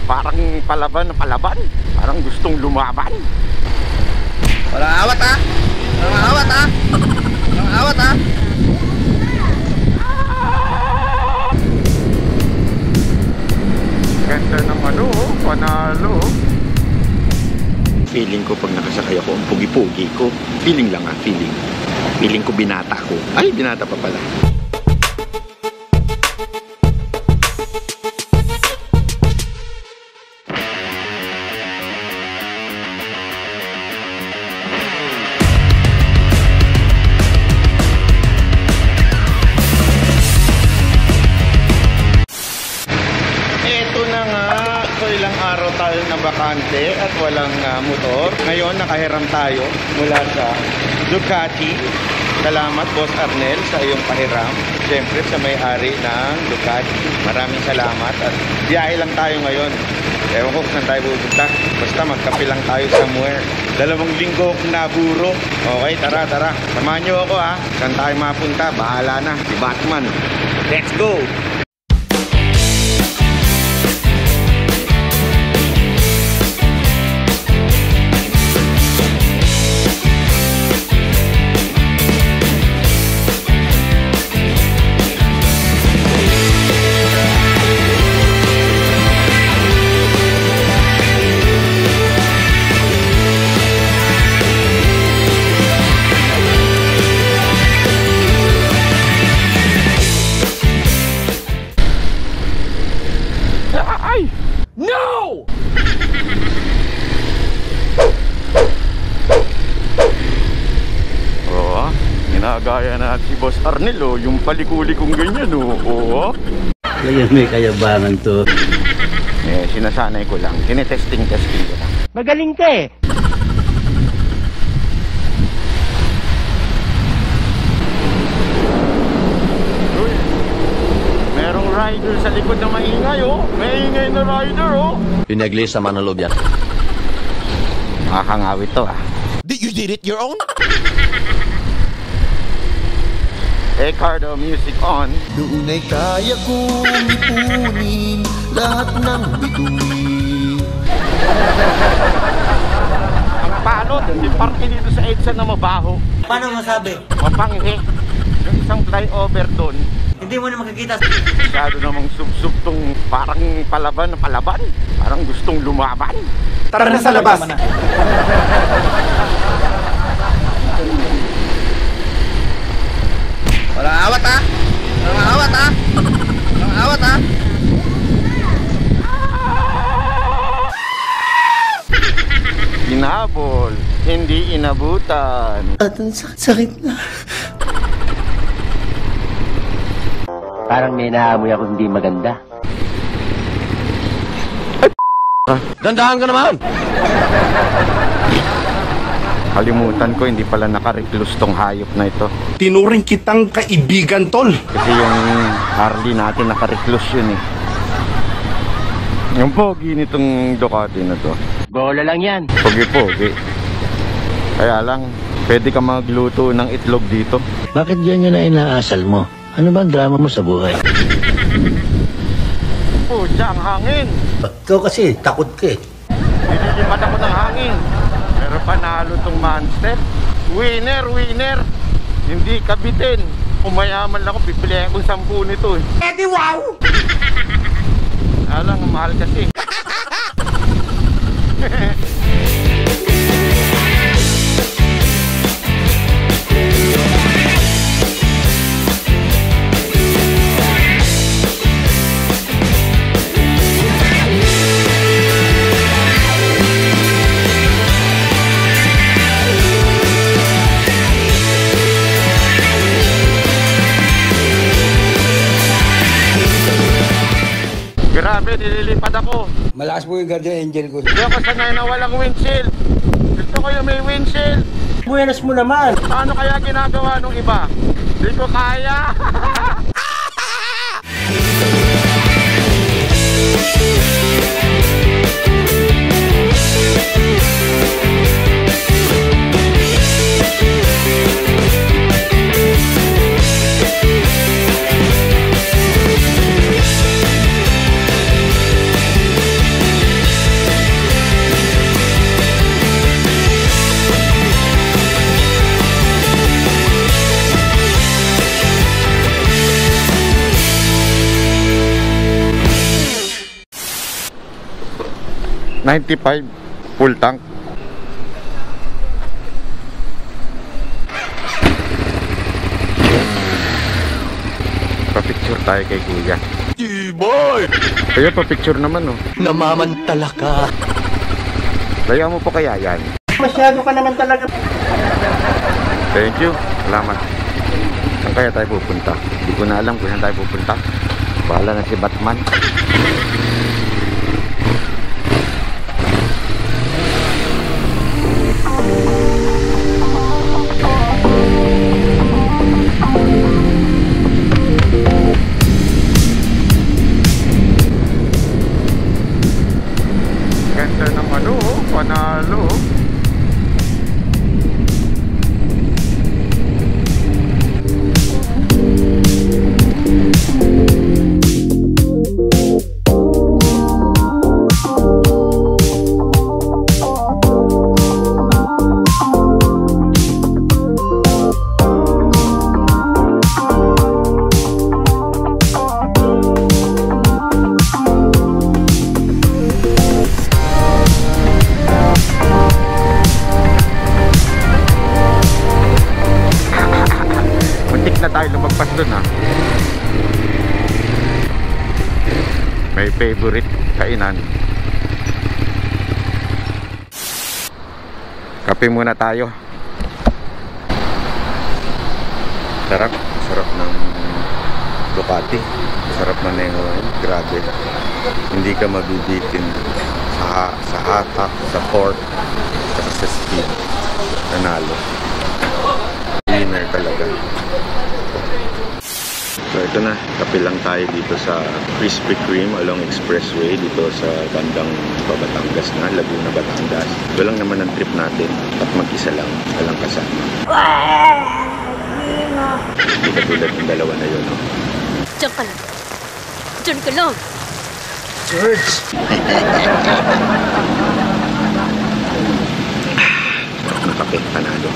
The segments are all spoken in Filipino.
parang palaban na palaban. Parang gustong lumaban. Walang awat ha? Walang awat ha? Walang awat ha? Ganda ng ano, panalo. Feeling ko pag nakasakay ako, ang pugi-pugi ko. Feeling lang feeling. Feeling ko binata ko. Ay, binata pa pala. Ilang araw tayo na bakante at walang motor. Ngayon nakahiram tayo mula sa Ducati. Salamat Boss Arnel sa iyong pahiram. Siyempre sa may-ari ng Ducati. Maraming salamat at biyahe lang tayo ngayon. Ewan ko saan tayo pupunta. Basta magkape lang tayo somewhere. 2 linggo kong naburo. Okay, tara. Samahan nyo ako ha. Saan tayo mapunta? Bahala na. Si Batman. Let's go! No! Oo, ginagaya na si Boss Arnel yung palikuli kong ganyan oo. Ngayon may kayabangan to. Sinasanay ko lang, tinetesting ko lang. Magaling ka eh. Merong rider sa likod na maingay Maingay na rider Pinagli sa manaloob yan. Makakangawit to You did it your own? Ricardo, music on. Doon ay kaya kong ipunin lahat ng bituin. Ang palot, yung parke dito sa EDSA na mabaho. Paano masabi? Mapanghe. Yung isang flyover doon. Hindi mo na makikita. Masyado namang sub-sub tong parang palaban na palaban. Parang gustong lumaban. Tara na sa labas. Walang awat ha? Walang awat ha? Walang awat ha? Hinabol, hindi inabutan. At ang sakit na. Parang may naamoy ako hindi maganda. Dandahan ka naman! Kalimutan ko, hindi pala naka-recluse tong hayop na ito. Tinuring kitang kaibigan, tol. Kasi yung Harley natin naka-recluse yun Yung pogi nitong Ducati na to. Bola lang yan. Pogi-pogi. Kaya lang, pwede ka magluto ng itlog dito. Bakit yan na inaasal mo? Ano bang drama mo sa buhay? Pucha, ang hangin. Ikaw kasi, takot ka eh. Nililipad ako ng hangin. Pero panalo tong monster. Winner. Hindi kabitin. Umayaman lang ako, bibili akong 10 nito Eddie, wow! Alang, mahal kasi. Grabe, nililipad ako. Malakas po yung guardian angel ko. Hindi ako sanay na walang windshield. Gusto ko yung may windshield. Buenas mo naman. Paano kaya ginagawa nung iba? Hindi ko kaya. 95 full tank. Pa-picture tayo kay Kuya. Boy! Kaya pa-picture naman, oh. Namamantala ka. Kaya mo po kaya yan. Masyado ka naman talaga. Thank you. Salamat. Saan kaya tayo pupunta? Hindi ko na alam kung saan tayo pupunta. Bahala na si Batman. Ganda ng ano, panalo. Na tayo lumagpas dun, ha. May favorite kainan. Kape muna tayo. Sarap. Sarap ng Ducati. Sarap na nengoin. Grabe. Hindi ka mabibitin sa hatak, sa torque, sa speed. Nanalo. Winner talaga. So ito na, kape lang tayo dito sa Krispy Kreme along Expressway dito sa bandang Batangas na, Laguna, Batangas. Ito lang naman ang trip natin at mag-isa lang, walang kasama. Hindi katulad ng dalawa na yun, no? Diyan ka lang. Diyan ka lang. George! Ang kape, panalo.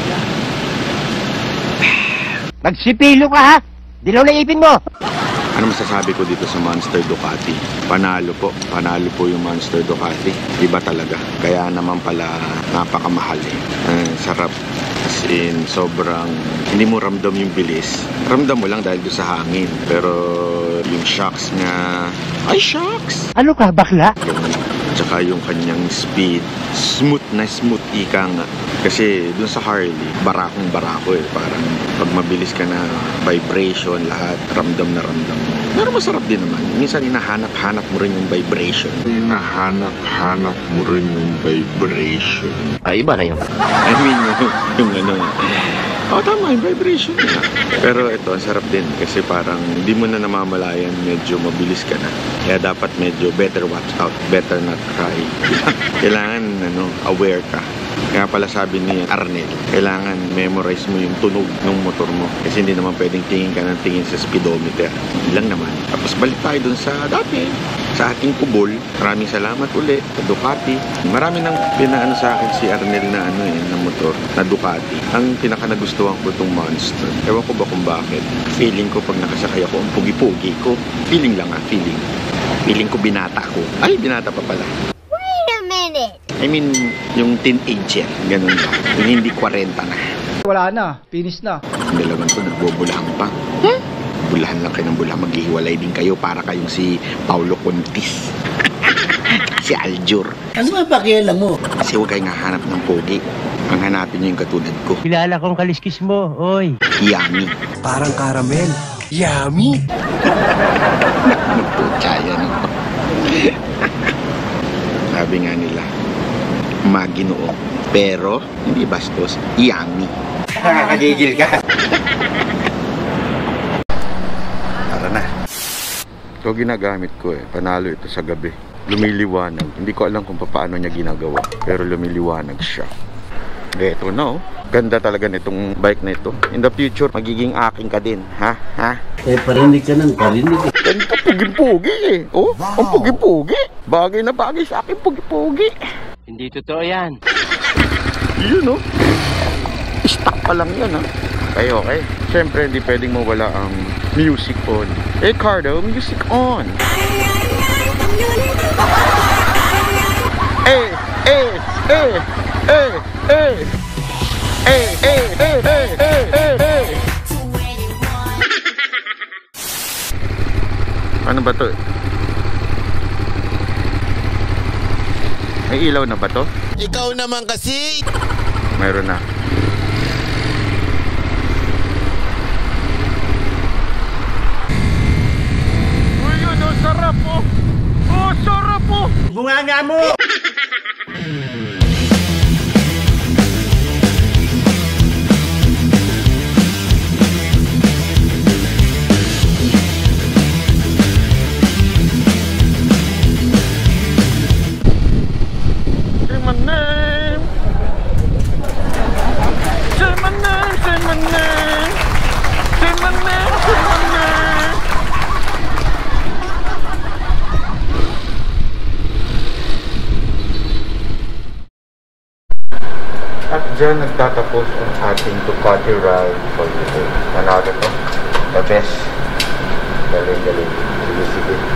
Magsipilo ka ha? Dilaw na ipin mo! Ano masasabi ko dito sa Monster Ducati? Panalo po. Panalo po yung Monster Ducati. Iba talaga. Kaya naman pala napakamahal eh. Sarap. As in, sobrang hindi mo ramdam yung bilis. Ramdam mo lang dahil doon sa hangin. Pero yung shocks nga, ay shocks! Ano ka, bakla? Tsaka yung kanyang speed, smooth na smooth ika nga. Kasi dun sa Harley, barakong barako eh. Parang pag mabilis ka na, vibration, lahat, ramdam na ramdam mo. Pero masarap din naman. Minsan hinahanap-hanap mo rin yung vibration. Hinahanap-hanap mo rin yung vibration. Ay, iba na yun. I mean, yung ano. Oh, tama, yung vibration na. Pero ito, ang sarap din. Kasi parang hindi mo na namamalayan, medyo mabilis ka na. Kaya dapat medyo better watch out, better not cry. Kailangan, aware ka. Kaya pala sabi ni Arnel, kailangan memorize mo yung tunog ng motor mo. Kasi hindi naman pwedeng tingin ka ng tingin sa speedometer. Lang naman. Tapos balik tayo dun sa dati, sa aking kubol. Maraming salamat ulit sa Ducati. Marami nang pinaano sa akin si Arnel na na motor, na Ducati. Ang pinaka nagustuhan ko itong Monster. Ewan ko ba kung bakit. Feeling ko pag nakasakay ako, ang pugi-pugi ko. Feeling lang feeling. Feeling ko binata ko. Ay, binata pa pala. Wait a minute. I mean, yung teenager, ganun ba? Yung hindi 40 na. Wala na, finish na. Ang dalawang to, nagbubulahan pa. Bulahan lang kayo ng bulahan, maghihiwalay din kayo para kayong si Paulo Contis. Si Aljur. Ano ba pakialam mo? Kasi huwag kayong hahanap ng pogi. Ang hanapin nyo yung katulad ko. Kilala kong kaliskis mo, oy. Yummy. Parang karamel. Yummy! Nagputsaya no? Sabi nga nila, Maginoo. Pero, hindi bastos, yummy. Nakakagigil ka. Tara na. Ito ginagamit ko eh. Panalo ito sa gabi. Lumiliwanag. Hindi ko alam kung paano niya ginagawa. Pero lumiliwanag siya. Ito na oh. Ganda talaga nitong bike na ito. In the future, magiging aking ka din. Ha? Ha? Eh, parinig ka ng parinig. Ganda, pugi-pugi eh. Oh, wow. Ang pugi-pugi. Bagay na bagay sa akin, pugi-pugi. Hindi totoo yan. Yun oh. Stock pa lang yun ah. Okay. Siyempre, hindi pwedeng mawala ang music on. Hey Cardo, music on. Ano ba to? May ilaw na ba to? Ikaw naman kasi. Mayroon na. Uy, yun, oh, sarap po. Oh, sarap po. Bunganga mo. Say my name. Say my name, say my name. Say my name, say my name. At dyan nagtatapos ang ating Ducati ride for today. Manalo to. The best. Galing. Sige.